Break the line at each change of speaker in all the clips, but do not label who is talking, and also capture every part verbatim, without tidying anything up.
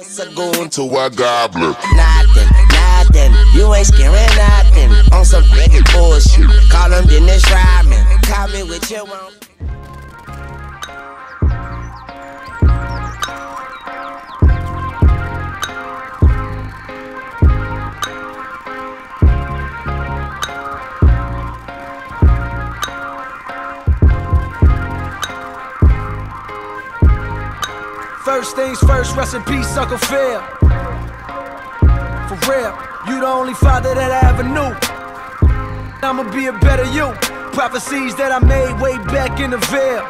Going to a gobbler.
Nothing, nothing, you ain't scaring nothing. On some freaking bullshit. Call him Dennis Rodman. Call me with your own.
First things first, rest in peace, Uncle Phil. For real, you the only father that I ever knew. I'ma be a better you. Prophecies that I made way back in the veil.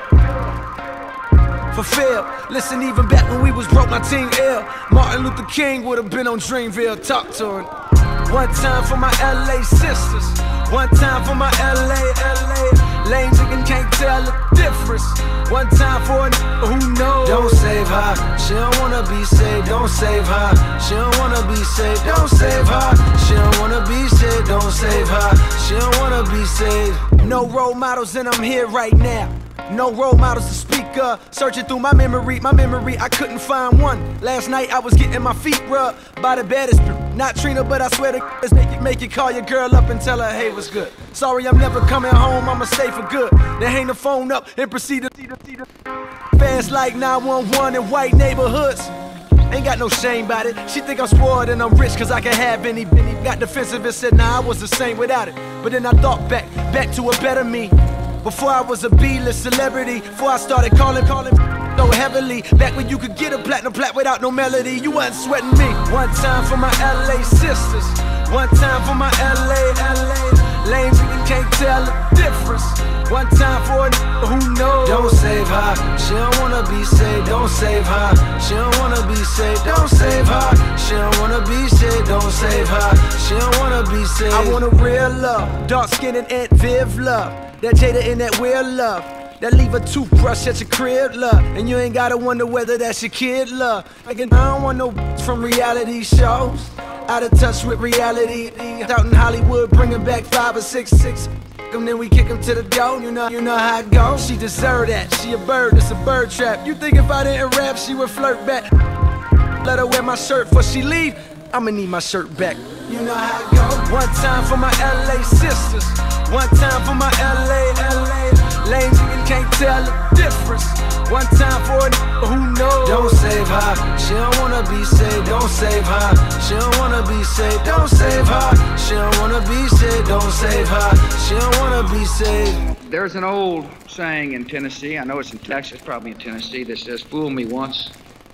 Fulfilled. Listen, even back when we was broke, my team ill. Martin Luther King would've been on Dreamville. Talk to him. One time for my L A sisters. One time for my L A, L A. Lame nigga can't tell the difference. One time for a nigga who knows. Don't save her, she don't wanna be saved. Don't save her, she don't wanna be saved. Don't save her, she don't wanna be saved. Don't save her, she don't wanna be saved. No role models and I'm here right now. No role models to speak of. Searching through my memory, my memory, I couldn't find one. Last night I was getting my feet rubbed by the baddest. Not Trina, but I swear to God, make you, make you call your girl up and tell her, hey, what's good? Sorry, I'm never coming home, I'ma stay for good. Then hang the phone up and proceed to fast like nine one one in white neighborhoods. Ain't got no shame about it. She think I'm spoiled and I'm rich cause I can have any. Benny got defensive and said, nah, I was the same without it. But then I thought back, back to a better me. Before I was a B-list celebrity, before I started calling, calling so heavily. Back when you could get a platinum plat without no melody, you wasn't sweating me. One time for my L A sisters, one time for my L A, L A. Lame nigga can't tell the difference. One time for a nigga who knows. Don't save her, she don't wanna be saved. Don't save her, she don't wanna be saved. Don't save her, she don't wanna be saved. Don't save her, she don't wanna be saved. I want a real love, dark skin and Aunt Viv love. That Jada in that weird love. That leave a toothbrush at your crib, love. And you ain't gotta wonder whether that's your kid, love. Like, I don't want no from reality shows. Out of touch with reality. Out in Hollywood, bringing back five or six, six. And then we kick him to the door, you know, you know how it goes. She deserve that, she a bird, it's a bird trap. You think if I didn't rap, she would flirt back. Let her wear my shirt before she leave, I'ma need my shirt back. You know how it goes. One time for my L A sisters. One time for my L A, L A. Lame nigga can't tell the difference. One time for a nigga who knows. Don't save her, she don't wanna be saved. Don't save her, she don't wanna be saved. Don't save her, she don't wanna be saved. Don't save her, she don't wanna be saved.
There's an old saying in Tennessee, I know it's in Texas, probably in Tennessee, that says, fool me once,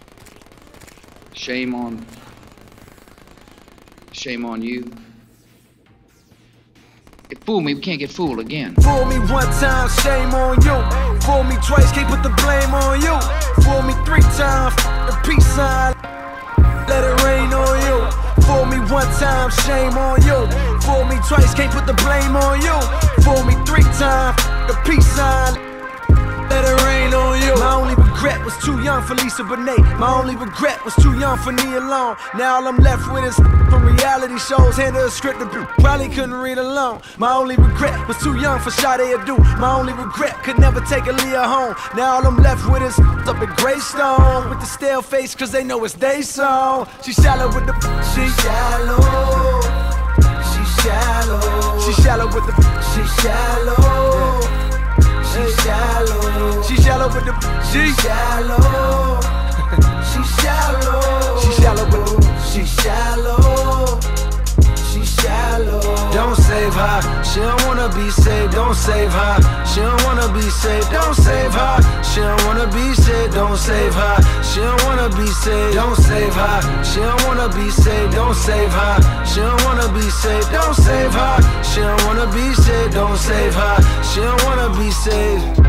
shame on, shame on you. If fool me, we can't get fooled again.
Fool me one time, shame on you. Fool me twice, can't put the blame on you. Fool me three times, the peace sign, let it rain on you. Fool me one time, shame on you. Fool me twice, can't put the blame on you. Fool me three times, the peace sign, let it rain on you. My only regret was too young for Lisa Bonet. My only regret was too young for Nia Long. Now all I'm left with is from reality shows. Handed a script that probably couldn't read alone. My only regret was too young for Sade Adu. My only regret could never take Aaliyah home. Now all I'm left with is up at Greystone with the stale face cause they know it's they song. She shallow with the she shallow. She shallow. She shallow with the she shallow. She shallow. She shallow with the she shallow. She shallow. She shallow with the she shallow. She shallow. Don't save her, she don't wanna be saved. Don't save her, she don't wanna be saved. Don't save her, she don't wanna be saved. Don't save her, she don't wanna be saved. Don't save her, she don't wanna be saved. Don't save her, she don't wanna be saved. Don't save her, she don't wanna be saved. Don't save her, she don't wanna be saved.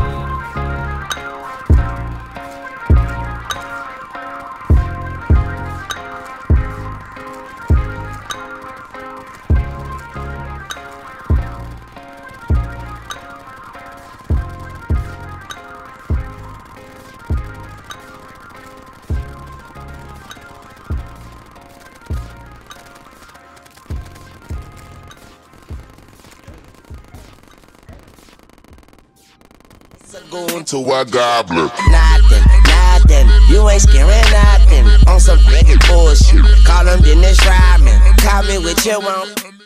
Going to a gobbler.
Nothing, nothing, you ain't scaring nothing. On some freaking bullshit. Call them Dennis Rodman. Call me what you want.